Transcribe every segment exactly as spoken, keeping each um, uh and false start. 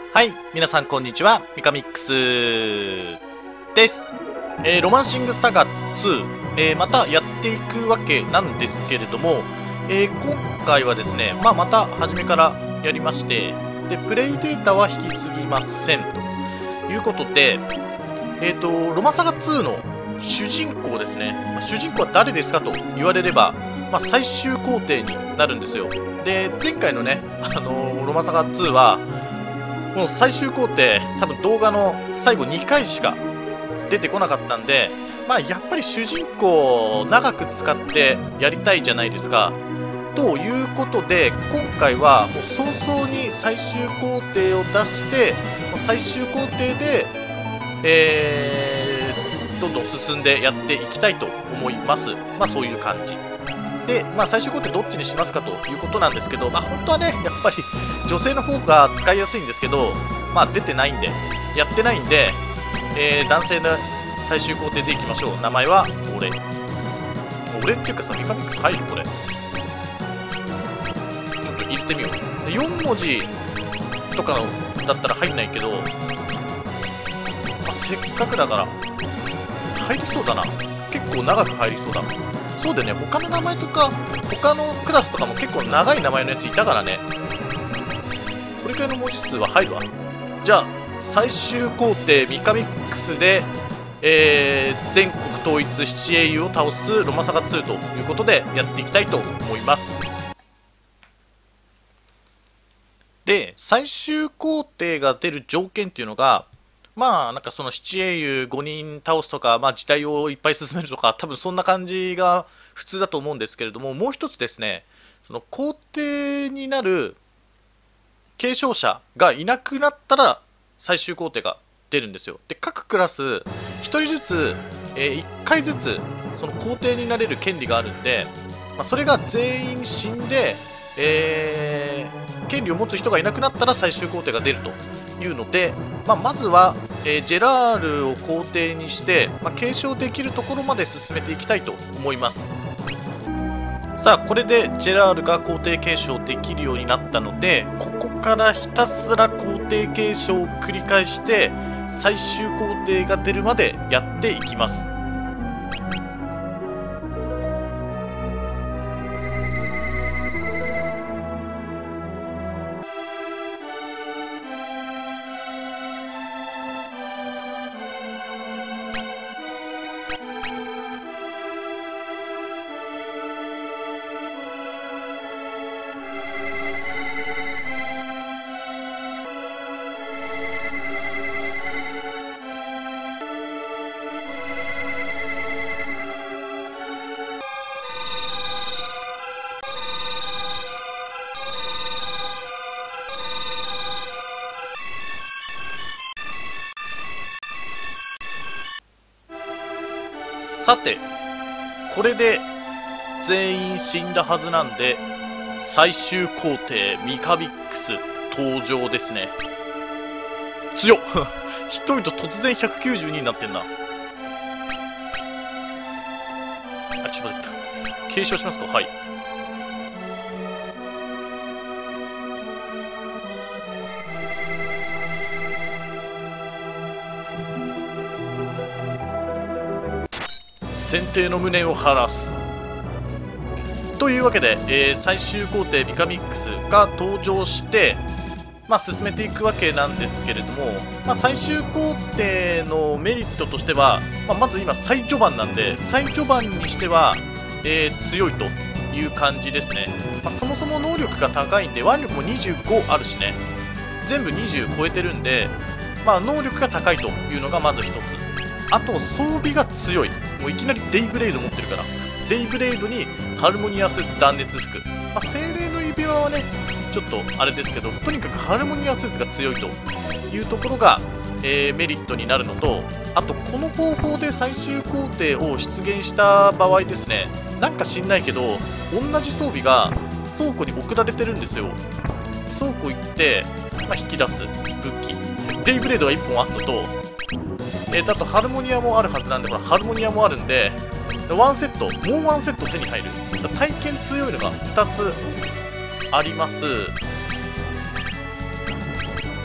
はい、皆さんこんにちは、ミカミックスです。えー、ロマンシングサガツー、えー、またやっていくわけなんですけれども、えー、今回はですね、まあ、また初めからやりまして、で、プレイデータは引き継ぎませんということで、えっと、ロマサガツーの主人公ですね、まあ、主人公は誰ですかと言われれば、まあ、最終工程になるんですよ。で、前回のね、あのー、ロマサガツーは、もう最終工程、多分動画の最後にかいしか出てこなかったんで、まあやっぱり主人公を長く使ってやりたいじゃないですか。ということで、今回はもう早々に最終工程を出して、最終工程で、えー、どんどん進んでやっていきたいと思います。まあそういう感じ。で、まあ、最終工程どっちにしますかということなんですけど、まあ、本当はね、やっぱり女性の方が使いやすいんですけど、まあ、出てないんで、やってないんで、えー、男性の最終工程でいきましょう。名前は俺。俺っていうかさ、ミカミックス入るこれ。ちょっと入れてみよう。でよん文字とかだったら入んないけど、まあ、せっかくだから、入りそうだな。結構長く入りそうだ。そうだよね、他の名前とか、他のクラスとかも結構長い名前のやついたからね。これくらいの文字数は入るわ。じゃあ、最終工程ミカミックスで、えー、全国統一七英雄を倒すロマサガツーということでやっていきたいと思います。で、最終工程が出る条件っていうのが、まあなんかその七英雄ごにん倒すとか、まあ、時代をいっぱい進めるとか、多分そんな感じが普通だと思うんですけれども、もう一つですね、その皇帝になる継承者がいなくなったら最終工程が出るんですよ。で、各クラスひとりずつ、えー、いっかいずつその皇帝になれる権利があるんで、まあ、それが全員死んで、えー、権利を持つ人がいなくなったら最終工程が出るというので、まあ、まずは、えー、ジェラールを皇帝にして、まあ、継承できるところまで進めていきたいと思います。さあ、これでジェラールが皇帝継承できるようになったので、ここからひたすら皇帝継承を繰り返して最終皇帝が出るまでやっていきます。さて、これで全員死んだはずなんで、最終工程ミカミックス登場ですね。強っ一人と突然ひゃくきゅうじゅうにになってんな。あ、ちょっと待って、継承しますか。はい。先手の無念を晴らすというわけで、えー、最終工程ミカミックスが登場して、まあ、進めていくわけなんですけれども、まあ、最終工程のメリットとしては、まあ、まず今最序盤なんで、最序盤にしては、えー、強いという感じですね。まあ、そもそも能力が高いんで、腕力もにじゅうごあるしね、全部にじゅう超えてるんで、まあ、能力が高いというのがまず一つ。あと装備が強い。もういきなりデイブレイド持ってるから、デイブレイドにハルモニアスーツ断熱服、まあ、精霊の指輪はねちょっとあれですけど、とにかくハルモニアスーツが強いというところが、えー、メリットになるのと、あとこの方法で最終工程を出現した場合ですね、なんか知んないけど同じ装備が倉庫に送られてるんですよ。倉庫行って、まあ、引き出す武器、デイブレイドがいっぽんあったと、えー、あとハルモニアもあるはずなんで、ほらハルモニアもあるんで、ワンセット、もうワンセット手に入る。体験強いのがふたつあります。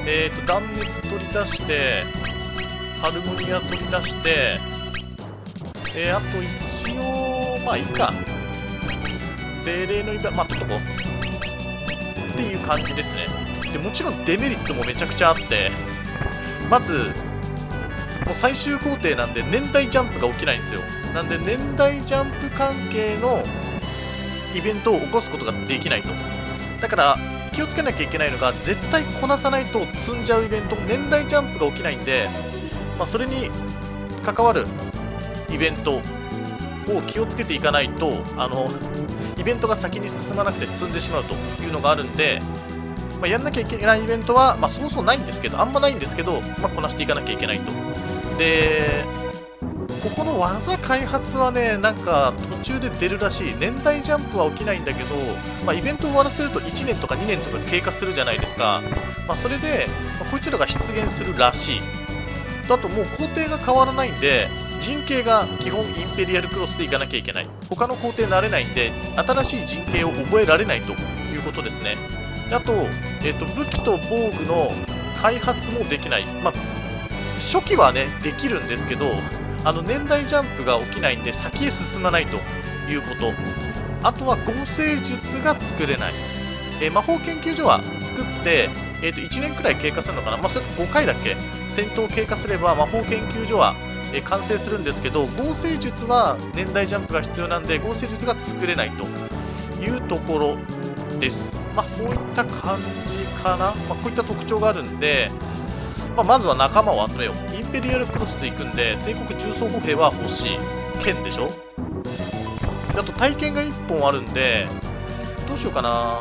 えーと断熱取り出して、ハルモニア取り出して、えー、あと一応まあいいか、精霊の指輪まあ取っとこうっていう感じですね。でもちろんデメリットもめちゃくちゃあって、まずもう最終工程なんで年代ジャンプが起きないんですよ。なんで年代ジャンプ関係のイベントを起こすことができないと。だから気をつけなきゃいけないのが、絶対こなさないと積んじゃうイベント、年代ジャンプが起きないんで、まあ、それに関わるイベントを気をつけていかないと、あのイベントが先に進まなくて積んでしまうというのがあるんで、まあ、やんなきゃいけないイベントは、まあ、そうそうないんですけど、あんまないんですけど、まあ、こなしていかなきゃいけないと。で、ここの技開発はね、なんか途中で出るらしい。年代ジャンプは起きないんだけど、まあ、イベントを終わらせるといちねんとかにねんとか経過するじゃないですか。まあ、それで、まあ、こいつらが出現するらしい。あともう工程が変わらないんで、陣形が基本インペリアルクロスでいかなきゃいけない。他の工程慣れないんで、新しい陣形を覚えられないということですね。あと、えーと、武器と防具の開発もできない。まあ、初期はね、できるんですけど、あの年代ジャンプが起きないんで先へ進まないということ。あとは合成術が作れない。えー、魔法研究所は作って、えーといちねんくらい経過するのかな、まあ、それごかいだっけ戦闘経過すれば魔法研究所は、えー、完成するんですけど、合成術は年代ジャンプが必要なんで合成術が作れないというところです。まあ、そういった感じかな。まあ、こういった特徴があるんで、まあ、まずは仲間を集めよう。インペリアルクロスで行くんで、帝国重装歩兵は欲しい。剣でしょ。あと体験がいっぽんあるんで、どうしようかな。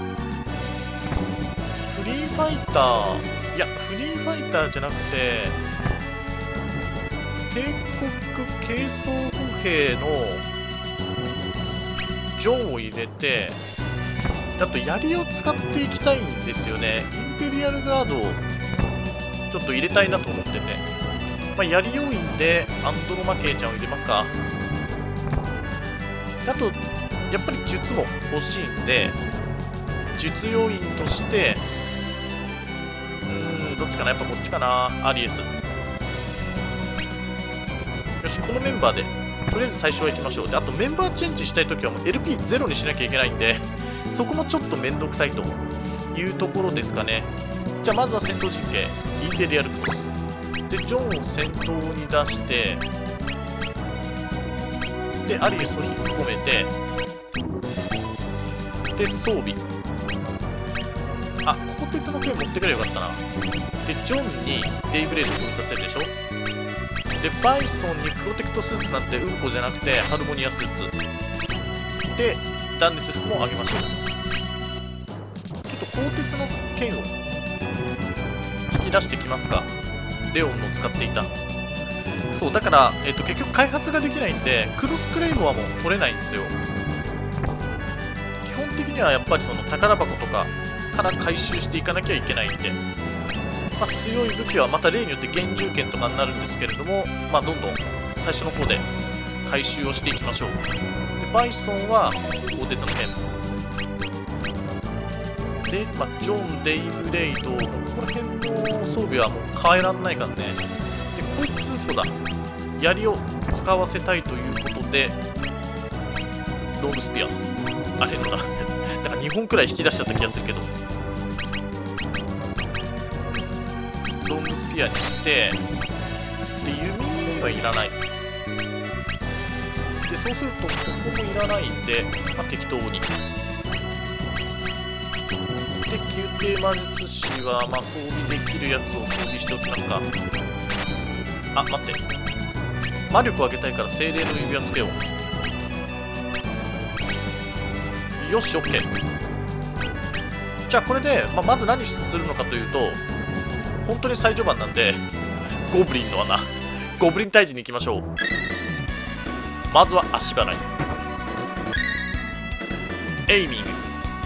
フリーファイター、いや、フリーファイターじゃなくて、帝国軽装歩兵のジョンを入れて、あと槍を使っていきたいんですよね。インペリアルガードをちょっと入れたいなと思ってて、まあ、槍要員でアンドロマケイちゃんを入れますか。あとやっぱり術も欲しいんで、術要員としてうーんどっちかな、やっぱこっちかな。アリエス。よし、このメンバーでとりあえず最初は行きましょう。で、あとメンバーチェンジしたいときはもう エルピーゼロ にしなきゃいけないんで、そこもちょっとめんどくさいというところですかね。じゃあまずは戦闘陣形インペリアルクロスでジョンを先頭に出して、でアリエスを引っ込めて、で装備、あ、鋼鉄の剣持ってくればよかったな。でジョンにデイブレードを飛びさせるでしょ。でバイソンにプロテクトスーツなんてうんこじゃなくてハルモニアスーツで断熱服もあげましょう。ちょっと鋼鉄の剣を引き出してきますか。レオンの使っていた。そうだから、えー、と結局開発ができないんでクロスクレイモアも取れないんですよ。基本的にはやっぱりその宝箱とかから回収していかなきゃいけないんで、まあ、強い武器はまた例によって厳重剣とかになるんですけれども、まあ、どんどん最初の方で回収をしていきましょう。でバイソンは鋼鉄の剣で、まあ、ジョン、デイブレイド、ここら辺の装備はもう変えらんないからね。でこいつ、そうだ、槍を使わせたいということでロングスピア、あれのななんかにほんくらい引き出しちゃった気がするけど、ロングスピアにして、で弓はいらない。でそうするとここもいらないんで、まあ、適当に。で宮廷魔術師は、まあ、装備できるやつを装備しておきますか。あ、待って、魔力を上げたいから精霊の指輪つけよう。よし OK。 じゃあこれで、まあ、まず何するのかというと、本当に最序盤なんでゴブリンの穴、ゴブリン退治に行きましょう。まずは足払い、エイミング、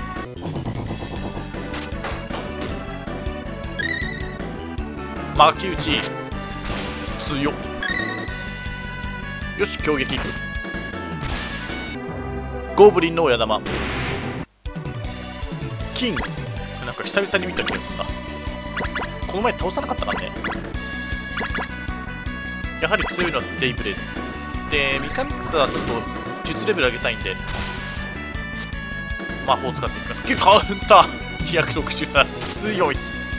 巻き打ち、強っ。よし、攻撃。ゴブリンの親玉、キング。なんか久々に見た気がするな。 この前倒さなかったからね。やはり強いのはデイブレードで、ミカミックスはちょっと術レベル上げたいんで魔法を使っていきます。カウンターにひゃくろくじゅうなな、強い。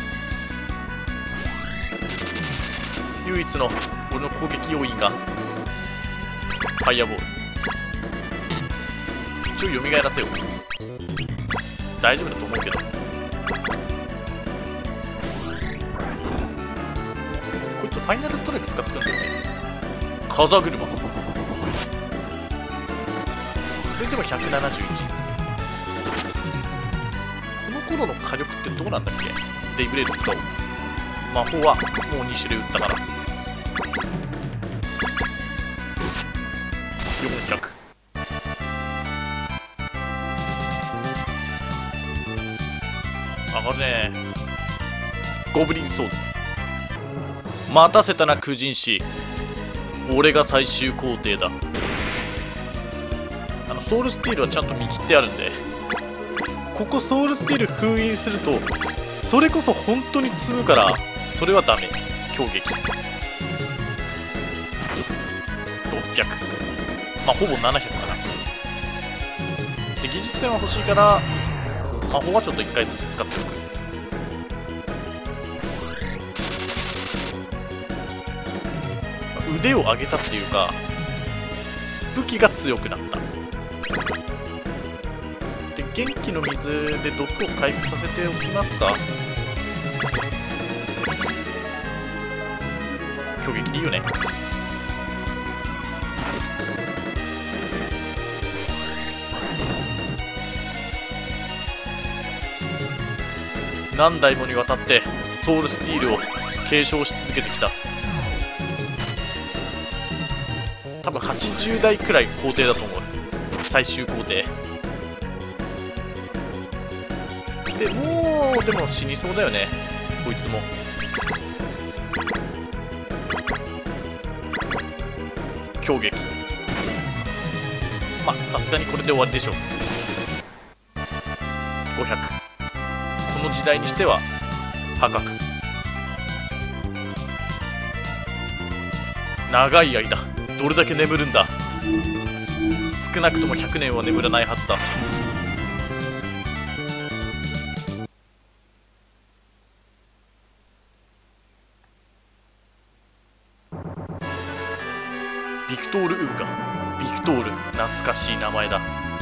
唯一の俺の攻撃要因がファイヤーボール。一応蘇らせよう。大丈夫だと思うけど、こいつファイナルストライク使ってくんだよね。風車、それでもひゃくななじゅういち。この頃の火力ってどうなんだっけ。デイブレード使おう。魔法はもうに種類打ったから。よんひゃく。上がるね。ゴブリンソード。待たせたなクジンシ。俺が最終工程だ。あのソウルスティールはちゃんと見切ってあるんで、ここソウルスティール封印するとそれこそ本当に積むから、それはダメ。強撃ろっぴゃく、まあほぼななひゃくかな。で技術点は欲しいから魔法はちょっといっかいずつ使っておく。腕を上げたっていうか武器が強くなった。で元気の水で毒を回復させておきますか。攻撃でいいよね。何代もにわたってソウルスティールを継承し続けてきた。多分はちじゅうだいくらい工程だと思う。最終工程でもうでも死にそうだよねこいつも。強撃、まあさすがにこれで終わりでしょう。ごひゃく、この時代にしては破格。長い間どれだけ眠るんだ。少なくともひゃくねんは眠らないはずだ。ビクトール・ウーガ。ビクトール、懐かしい名前だ。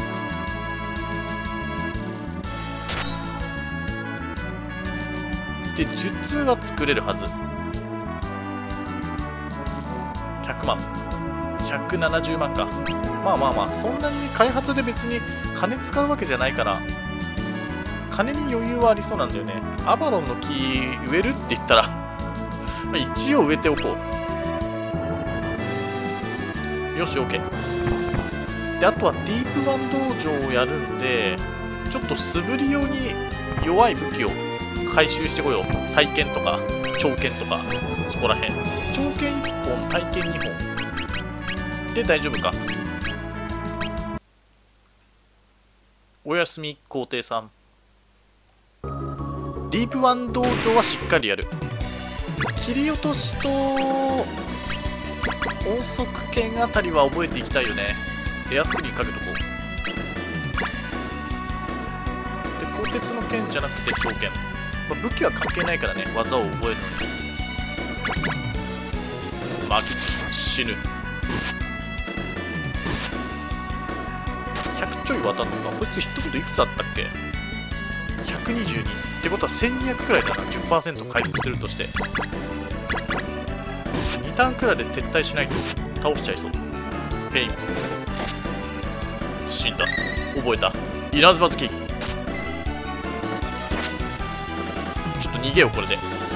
で術は作れるはず。ひゃくまん、ひゃくななじゅうまんか。まあまあまあそんなに開発で別に金使うわけじゃないから金に余裕はありそうなんだよね。アバロンの木植えるって言ったらまあ一応植えておこう。よし OK で、あとはディープワン道場をやるんでちょっと素振り用に弱い武器を回収してこよう。体剣とか長剣とかそこらへん。長剣いっぽん、体剣にほんで大丈夫か。おやすみ皇帝さん。ディープワン道場はしっかりやる。切り落としと音速剣あたりは覚えていきたいよね。エアスクリーンかけとこう。で鋼鉄の剣じゃなくて長剣、まあ、武器は関係ないからね、技を覚えるのに。巻き死ぬ。ひゃくちょい渡るのか。こいつヒットポイントいくつあったっけ。ひゃくにじゅうにってことはせんにひゃくくらいだな。 じゅっパーセント 回復するとしてにターンくらいで撤退しないと倒しちゃいそう。ペイン、死んだ。覚えた。稲妻好き。ちょっと逃げようこれで。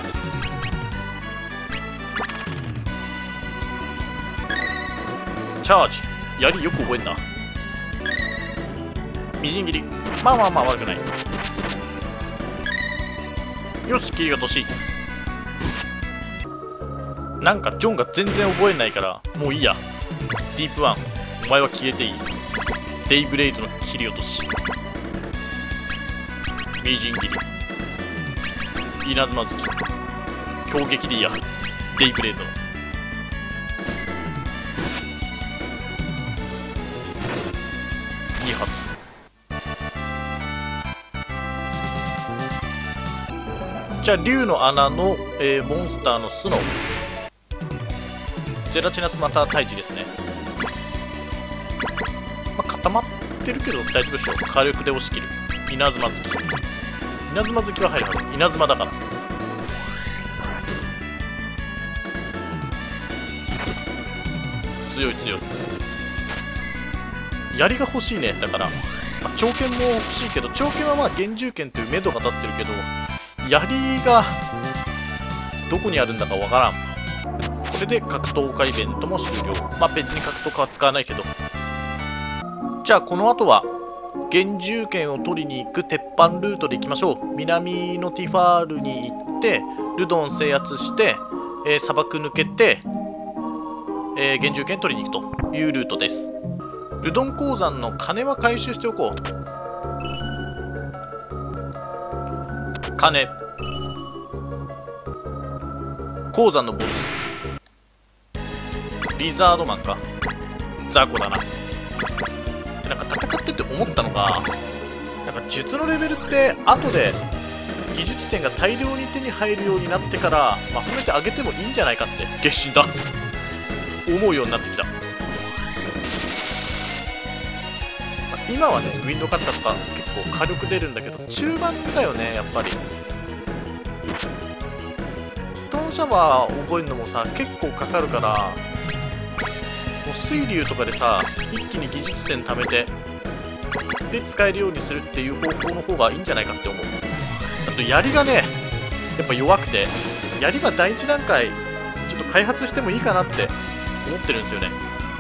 チャージ、槍よく覚えんな。みじん切り、まあまあまあ悪くない。よし切り落とし。なんかジョンが全然覚えないからもういいや。ディープワンお前は消えていい。デイブレイドの切り落とし、みじん切り、稲妻好き。 超激リアデイブレードのに発。じゃあ竜の穴の、えー、モンスターの巣のゼラチナスマター退治ですね。まあ、固まってるけど大丈夫でしょう。火力で押し切る稲妻好き。稲妻好きは入るはず。稲妻だから強い強い。槍が欲しいね。だから、まあ、長剣も欲しいけど、長剣はまあ幻獣剣という目処が立ってるけど、槍がどこにあるんだかわからん。これで格闘家イベントも終了。まあ別に格闘家は使わないけど。じゃあこの後は幻獣剣を取りに行く鉄板ルートで行きましょう。南のティファールに行ってルドン制圧して、えー、砂漠抜けて、えー、幻獣剣取りに行くというルートです。ルドン鉱山の金は回収しておこう。金鉱山のボスリザードマンか雑魚だな。でなんか戦ってて思ったのが、なんか術のレベルって後で技術点が大量に手に入るようになってからまとめて上げてもいいんじゃないかって月神だ思うようになってきた。今はねウィンドカッターとか結構火力出るんだけど、中盤だよねやっぱり。ストーンシャワー覚えるのもさ結構かかるから、もう水流とかでさ一気に技術点貯めてで使えるようにするっていう方向の方がいいんじゃないかって思う。あと槍がねやっぱ弱くて、槍は第一段階ちょっと開発してもいいかなって思ってるんですよね。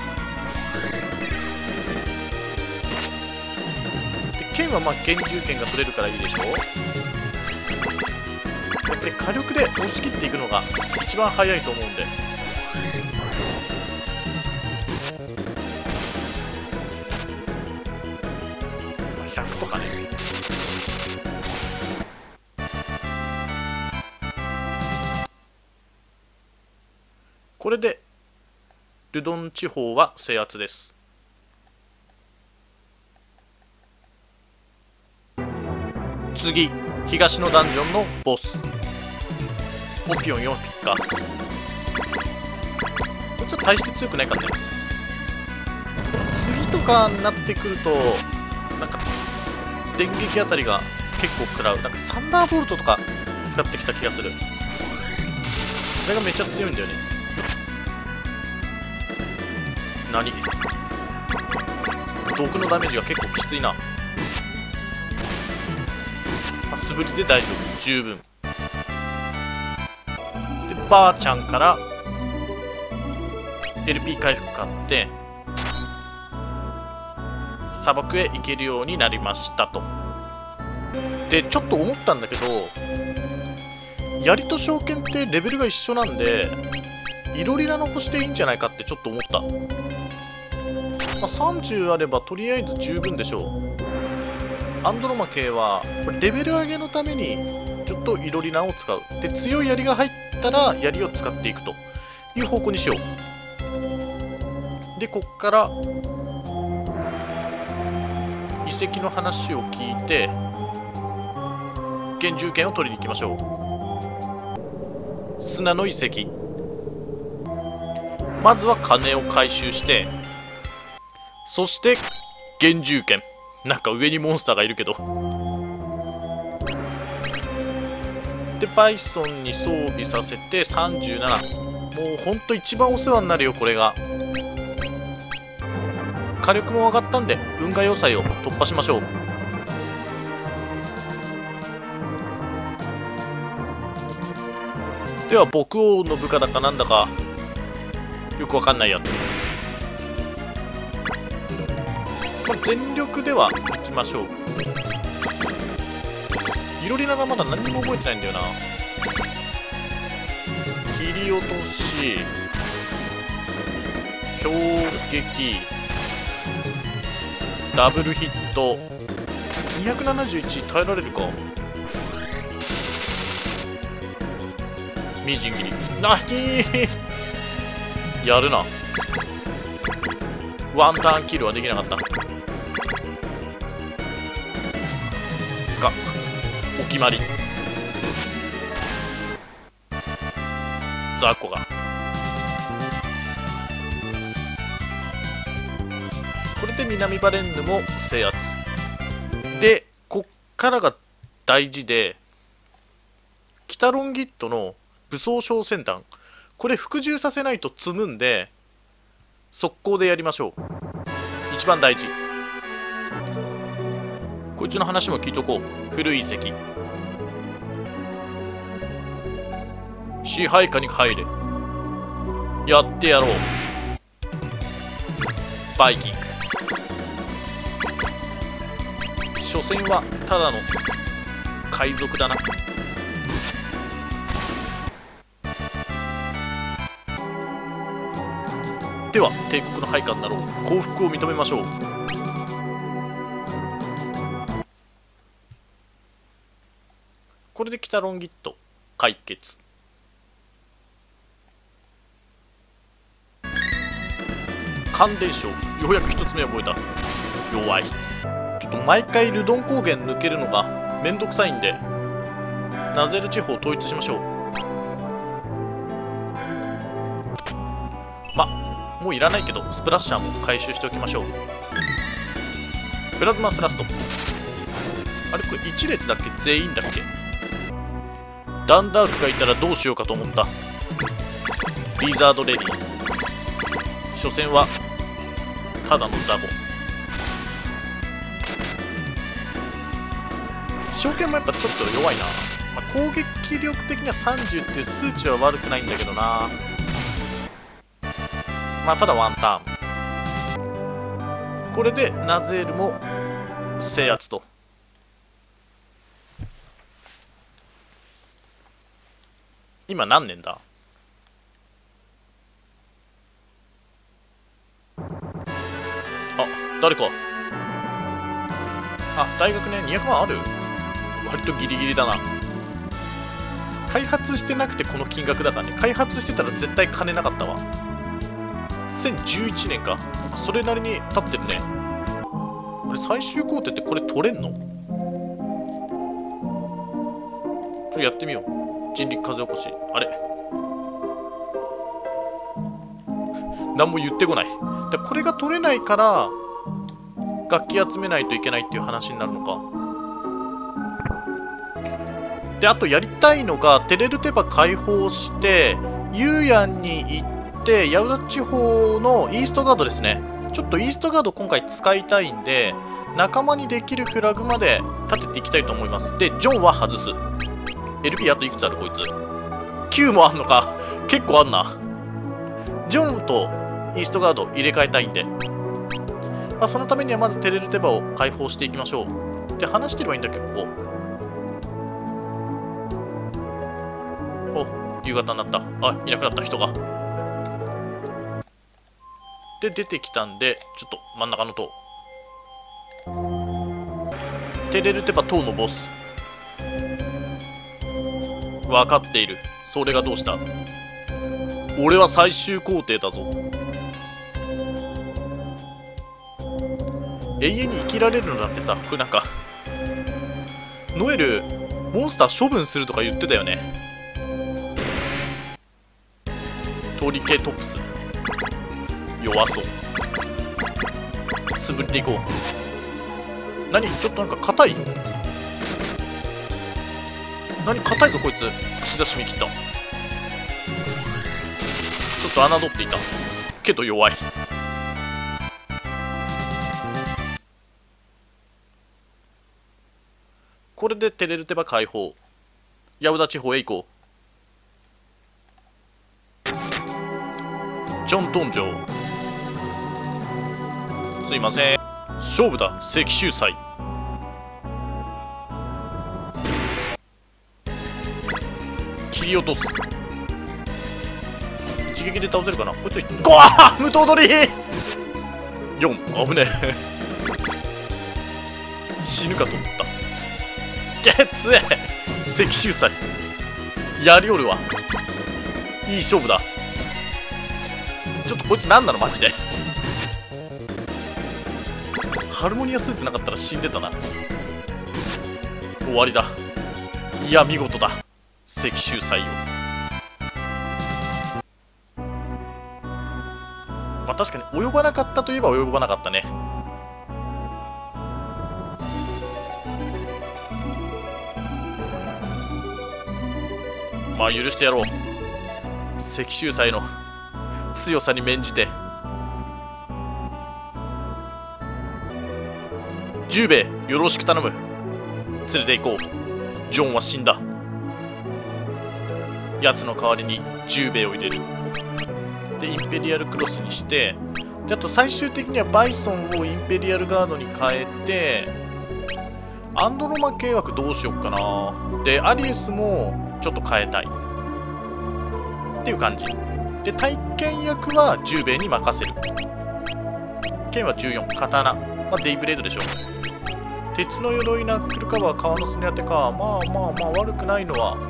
剣はまあ幻獣剣が取れるからいいでしょう。やっぱり火力で押し切っていくのが一番早いと思うんで、ひゃくとかね。これでルドン地方は制圧です。次、東のダンジョンのボスオピオンよん匹か。こいつは大して強くないからね。次とかになってくるとなんか電撃あたりが結構食らう。なんかサンダーボルトとか使ってきた気がする。これがめっちゃ強いんだよね。何毒のダメージが結構きついな。素振りで大丈夫、十分で。ばあちゃんから エルピー 回復買って砂漠へ行けるようになりましたと。でちょっと思ったんだけど、槍と召喚ってレベルが一緒なんでイロリラの星でいいんじゃないかってちょっと思った。まあ、さんじゅうあればとりあえず十分でしょう。アンドロマ系はレベル上げのためにちょっとイロリナを使う。で強い槍が入ったら槍を使っていくという方向にしよう。でこっから遺跡の話を聞いて幻獣剣を取りに行きましょう。砂の遺跡、まずは金を回収して、そして幻獣剣。なんか上にモンスターがいるけど。でバイソンに装備させてさんじゅうなな。もうほんと一番お世話になるよこれが。火力も上がったんで運河要塞を突破しましょう。では僕王の部下だかなんだかよくわかんないやつ、まあ、全力では行きましょう。イロリナがまだ何も覚えてないんだよな。切り落とし、強撃、ダブルヒット、にひゃくななじゅういち耐えられるか。 みじん切り。なにやるな。ワンターンキルはできなかった。スカお決まり。ザコがこれで南バレンヌも制圧で、こっからが大事で、北ロンギットの武装小戦団、これ服従させないと積むんで速攻でやりましょう。一番大事。こいつの話も聞いとこう。古い遺跡、支配下に入れ。やってやろう。バイキング。所詮はただの海賊だな。では帝国の配下になろう。降伏を認めましょう。これで北ロンギット解決。感電症、ようやく一つ目覚えた。弱い。ちょっと毎回ルドン高原抜けるのがめんどくさいんで、ナゼル地方統一しましょう。ま、もういらないけどスプラッシャーも回収しておきましょう。プラズマスラスト。あれこれいち列だっけ、全員だっけ。ダンダークがいたらどうしようかと思った。リザードレディ、所詮はただのザボ。証券もやっぱちょっと弱いな。まあ、攻撃力的にはさんじゅうっていう数値は悪くないんだけどな。まあただワンターン。これでナゼールも制圧と。今何年だ。あ、誰か。あ、大学ね、にひゃくまんある。割とギリギリだな。開発してなくてこの金額だからね。開発してたら絶対金なかったわ。せんじゅういちねんか。それなりに経ってるね。あれ、最終工程ってこれ取れんの？ちょっとやってみよう。人力風起こし。あれ何も言ってこない。でこれが取れないから楽器集めないといけないっていう話になるのか。であとやりたいのがテレルテバ解放してユーヤンに行ってヤウダ地方のイーストガードですね。ちょっとイーストガード今回使いたいんで仲間にできるフラグまで立てていきたいと思います。でジョンは外す。 エルピー あといくつあるこいつ。きゅうもあんのか。結構あんな。ジョンとイーストガード入れ替えたいんで、まあ、そのためにはまずテレルテバを解放していきましょう。で話してればいいんだけど、ここお夕方になった。あ、いなくなった人が。で出てきたんでちょっと真ん中の塔、テレルテバ塔のボス。分かっている。それがどうした。俺は最終工程だぞ。永遠に生きられるのなんてさ、これなんかノエルモンスター処分するとか言ってたよね。トリケトプス弱そう。素振っていこう。何ちょっとなんか硬い。何硬いぞこいつ。口出し見切った。ちょっと侮っていたけど弱い。これでテレルテバ解放。ヤウダ地方へ行こう。ジョントン城。すいません。勝負だ石州祭。切り落とす。一撃で倒せるかなこいつ。ゴワー無刀取りよん。危ねえ死ぬかと思った。ゲッツえ石州祭やりおるわ。 いい勝負だ。ちょっとこいつ何なのマジで。ハルモニアスーツなかったら死んでたな。終わりだ。いや見事だ、石州採用。まあ確かに及ばなかったといえば及ばなかったね。まあ許してやろう、石州祭の強さに免じて。十兵衛よろしく頼む。連れて行こう。ジョンは死んだ。奴の代わりに十兵衛を入れる。でインペリアルクロスにして、であと最終的にはバイソンをインペリアルガードに変えて、アンドロマ契約どうしよっかな。でアリエスもちょっと変えたいっていう感じで、体験役は十兵衛に任せる。剣はじゅうよん、刀、まあ、デイブレードでしょ。鉄の鎧、ナックルカバー、革のすね当てか。まあまあまあ悪くないのは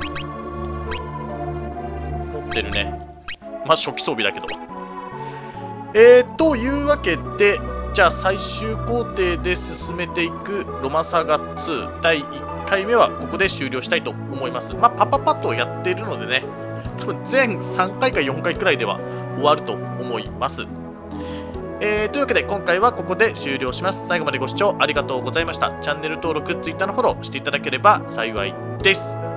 持ってるね。まあ初期装備だけど。えー、というわけで、じゃあ最終工程で進めていくロマサガツーだいいっかいめはここで終了したいと思います。まあパパパッとやっているのでね、多分全さんかいかよんかいくらいでは終わると思います。えー、というわけで今回はここで終了します。最後までご視聴ありがとうございました。チャンネル登録、Twitter のフォローしていただければ幸いです。